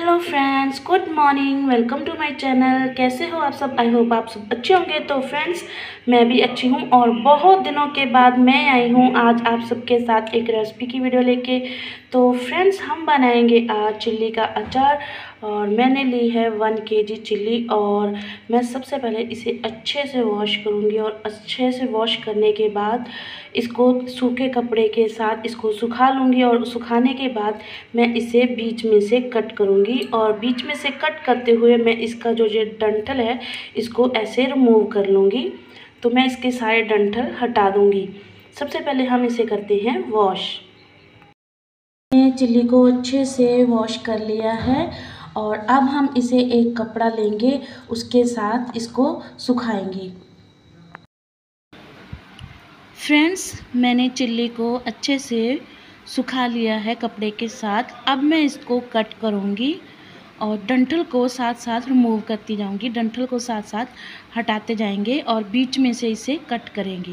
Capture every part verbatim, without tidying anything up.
Hello friends, good morning. Welcome to my channel. कैसे हो आप सब? आई होप आप सब अच्छे होंगे। तो फ्रेंड्स, मैं भी अच्छी हूँ और बहुत दिनों के बाद मैं आई हूँ आज आप सबके साथ एक रेसिपी की वीडियो लेके। तो फ्रेंड्स, हम बनाएंगे आज चिल्ली का अचार और मैंने ली है वन केजी चिल्ली और मैं सबसे पहले इसे अच्छे से वॉश करूँगी और अच्छे से वॉश करने के बाद इसको सूखे कपड़े के साथ इसको सुखा लूँगी और सुखाने के बाद मैं इसे बीच में से कट करूँगी और बीच में से कट करते हुए मैं इसका जो ये डंठल है इसको ऐसे रिमूव कर लूँगी। तो मैं इसके सारे डंठल हटा दूँगी। सबसे पहले हम इसे करते हैं वॉश। मैंने चिल्ली को अच्छे से वॉश कर लिया है और अब हम इसे एक कपड़ा लेंगे, उसके साथ इसको सुखाएंगे। फ्रेंड्स, मैंने चिल्ली को अच्छे से सुखा लिया है कपड़े के साथ। अब मैं इसको कट करूँगी और डंठल को साथ साथ रिमूव करती जाऊँगी। डंठल को साथ साथ हटाते जाएंगे और बीच में से इसे कट करेंगे।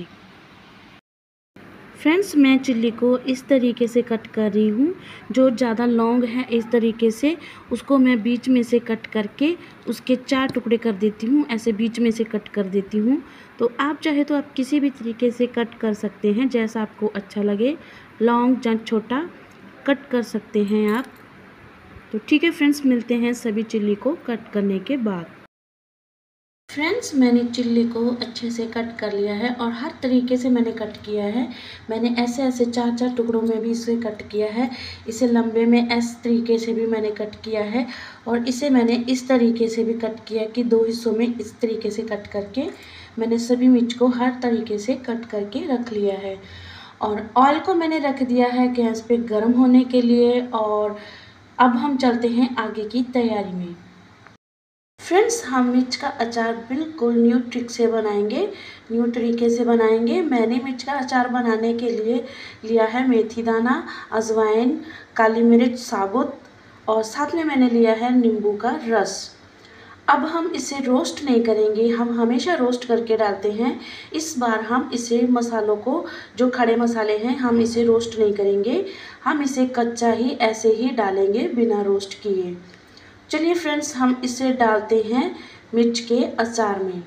फ्रेंड्स, मैं चिल्ली को इस तरीके से कट कर रही हूँ। जो ज़्यादा लॉन्ग है इस तरीके से उसको मैं बीच में से कट करके उसके चार टुकड़े कर देती हूँ। ऐसे बीच में से कट कर देती हूँ। तो आप चाहे तो आप किसी भी तरीके से कट कर सकते हैं, जैसा आपको अच्छा लगे। लॉन्ग या छोटा कट कर सकते हैं आप। तो ठीक है फ्रेंड्स, मिलते हैं सभी चिल्ली को कट करने के बाद। फ्रेंड्स, मैंने चिल्ली को अच्छे से कट कर लिया है और हर तरीके से मैंने कट किया है। मैंने ऐसे ऐसे चार चार टुकड़ों में भी इसे कट किया है। इसे लंबे में इस तरीके से भी मैंने कट किया है और इसे मैंने इस तरीके से भी कट किया कि दो हिस्सों में इस तरीके से कट करके मैंने सभी मिर्च को हर तरीके से कट करके रख लिया है। और ऑयल को मैंने रख दिया है गैस पे गर्म होने के लिए और अब हम चलते हैं आगे की तैयारी में। फ्रेंड्स, हम मिर्च का अचार बिल्कुल न्यू ट्रिक से बनाएंगे, न्यू तरीके से बनाएंगे। मैंने मिर्च का अचार बनाने के लिए लिया है मेथी दाना, अजवाइन, काली मिर्च साबुत और साथ में मैंने लिया है नींबू का रस। अब हम इसे रोस्ट नहीं करेंगे, हम हमेशा रोस्ट करके डालते हैं। इस बार हम इसे मसालों को, जो खड़े मसाले हैं, हम इसे रोस्ट नहीं करेंगे। हम इसे कच्चा ही ऐसे ही डालेंगे बिना रोस्ट किए। चलिए फ्रेंड्स, हम इसे डालते हैं मिर्च के अचार में।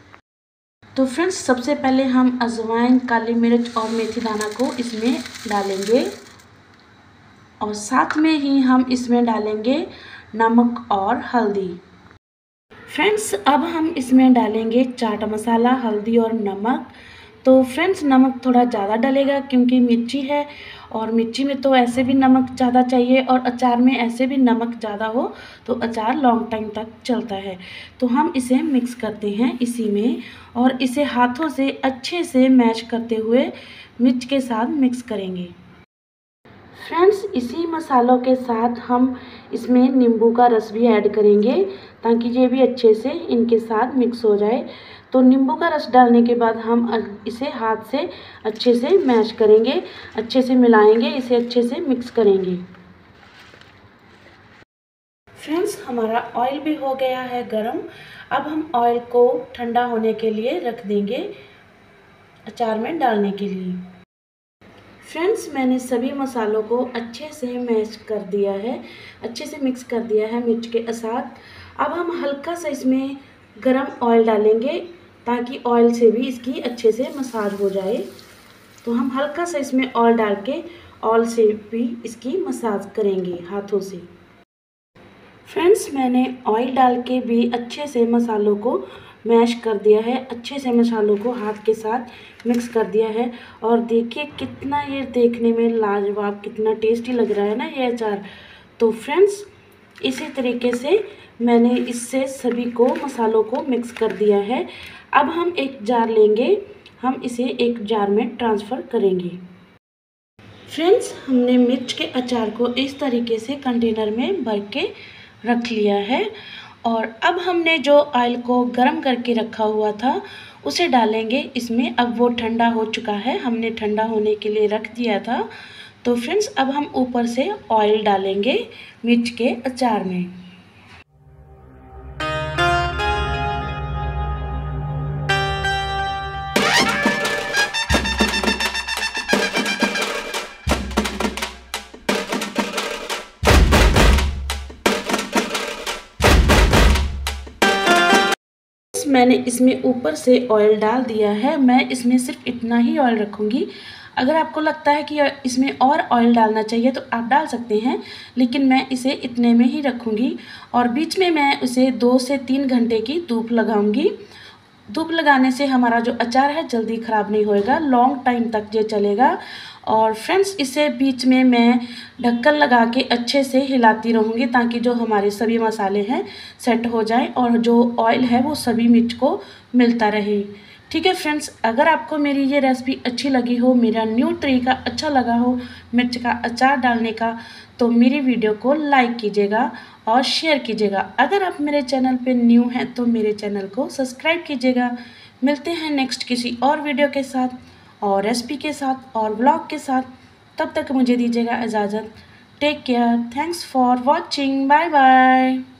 तो फ्रेंड्स, सबसे पहले हम अजवाइन, काली मिर्च और मेथी दाना को इसमें डालेंगे और साथ में ही हम इसमें डालेंगे नमक और हल्दी। फ्रेंड्स, अब हम इसमें डालेंगे चाट मसाला, हल्दी और नमक। तो फ्रेंड्स, नमक थोड़ा ज़्यादा डलेगा क्योंकि मिर्ची है और मिर्ची में तो ऐसे भी नमक ज़्यादा चाहिए और अचार में ऐसे भी नमक ज़्यादा हो तो अचार लॉन्ग टाइम तक चलता है। तो हम इसे मिक्स करते हैं इसी में और इसे हाथों से अच्छे से मैश करते हुए मिर्च के साथ मिक्स करेंगे। फ्रेंड्स, इसी मसालों के साथ हम इसमें नींबू का रस भी ऐड करेंगे ताकि ये भी अच्छे से इनके साथ मिक्स हो जाए। तो नींबू का रस डालने के बाद हम इसे हाथ से अच्छे से मैश करेंगे, अच्छे से मिलाएंगे, इसे अच्छे से मिक्स करेंगे। फ्रेंड्स, हमारा ऑयल भी हो गया है गरम। अब हम ऑयल को ठंडा होने के लिए रख देंगे अचार में डालने के लिए। फ्रेंड्स, मैंने सभी मसालों को अच्छे से मैश कर दिया है, अच्छे से मिक्स कर दिया है मिर्च के साथ। अब हम हल्का सा इसमें गरम ऑयल डालेंगे ताकि ऑयल से भी इसकी अच्छे से मसाज हो जाए। तो हम हल्का सा इसमें ऑयल डाल के ऑयल से भी इसकी मसाज करेंगे हाथों से। फ्रेंड्स, मैंने ऑयल डाल के भी अच्छे से मसालों को मैश कर दिया है, अच्छे से मसालों को हाथ के साथ मिक्स कर दिया है और देखिए कितना ये देखने में लाजवाब, कितना टेस्टी लग रहा है ना ये अचार। तो फ्रेंड्स, इसी तरीके से मैंने इससे सभी को मसालों को मिक्स कर दिया है। अब हम एक जार लेंगे, हम इसे एक जार में ट्रांसफ़र करेंगे। फ्रेंड्स, हमने मिर्च के अचार को इस तरीके से कंटेनर में भर के रख लिया है और अब हमने जो ऑयल को गर्म करके रखा हुआ था उसे डालेंगे इसमें। अब वो ठंडा हो चुका है, हमने ठंडा होने के लिए रख दिया था। तो फ्रेंड्स, अब हम ऊपर से ऑयल डालेंगे मिर्च के अचार में। मैंने इसमें ऊपर से ऑयल डाल दिया है। मैं इसमें सिर्फ इतना ही ऑयल रखूँगी। अगर आपको लगता है कि इसमें और ऑयल डालना चाहिए तो आप डाल सकते हैं, लेकिन मैं इसे इतने में ही रखूँगी। और बीच में मैं उसे दो से तीन घंटे की धूप लगाऊँगी। धूप लगाने से हमारा जो अचार है जल्दी ख़राब नहीं होएगा, लॉन्ग टाइम तक ये चलेगा। और फ्रेंड्स, इसे बीच में मैं ढक्कन लगा के अच्छे से हिलाती रहूँगी ताकि जो हमारे सभी मसाले हैं सेट हो जाएं और जो ऑयल है वो सभी मिर्च को मिलता रहे। ठीक है फ्रेंड्स, अगर आपको मेरी ये रेसिपी अच्छी लगी हो, मेरा न्यू तरीका अच्छा लगा हो मिर्च का अचार डालने का, तो मेरी वीडियो को लाइक कीजिएगा और शेयर कीजिएगा। अगर आप मेरे चैनल पे न्यू हैं तो मेरे चैनल को सब्सक्राइब कीजिएगा। मिलते हैं नेक्स्ट किसी और वीडियो के साथ और रेसिपी के साथ और ब्लॉग के साथ। तब तक मुझे दीजिएगा इजाज़त। Take care. Thanks for watching. Bye bye.